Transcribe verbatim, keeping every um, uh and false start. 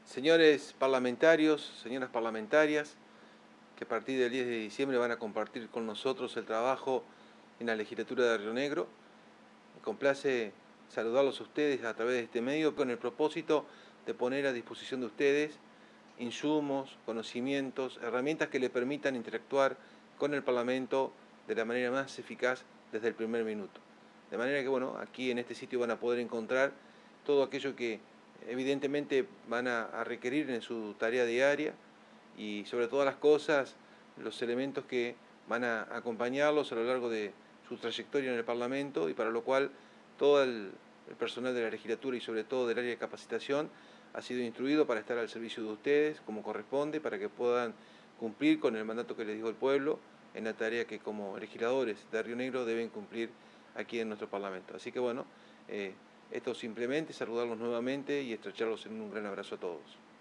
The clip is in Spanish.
Señores parlamentarios, señoras parlamentarias, que a partir del diez de diciembre van a compartir con nosotros el trabajo en la legislatura de Río Negro. Me complace saludarlos a ustedes a través de este medio con el propósito de poner a disposición de ustedes insumos, conocimientos, herramientas que les permitan interactuar con el Parlamento de la manera más eficaz desde el primer minuto. De manera que, bueno, aquí en este sitio van a poder encontrar todo aquello que evidentemente van a, a requerir en su tarea diaria y sobre todas las cosas, los elementos que van a acompañarlos a lo largo de su trayectoria en el Parlamento y para lo cual todo el, el personal de la legislatura y sobre todo del área de capacitación ha sido instruido para estar al servicio de ustedes como corresponde, para que puedan cumplir con el mandato que les dijo el pueblo en la tarea que como legisladores de Río Negro deben cumplir aquí en nuestro Parlamento. Así que bueno, eh, esto simplemente saludarlos nuevamente y estrecharlos en un gran abrazo a todos.